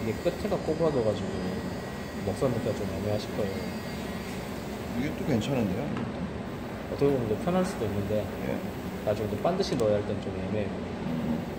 이게 끝에가 꼬부라져가지고 먹선 넣기가 좀 애매하실 거예요. 이게 또 괜찮은데요? 어떻게 보면 더 편할 수도 있는데 예. 나중에 또 반드시 넣어야 할 땐 좀 애매해요.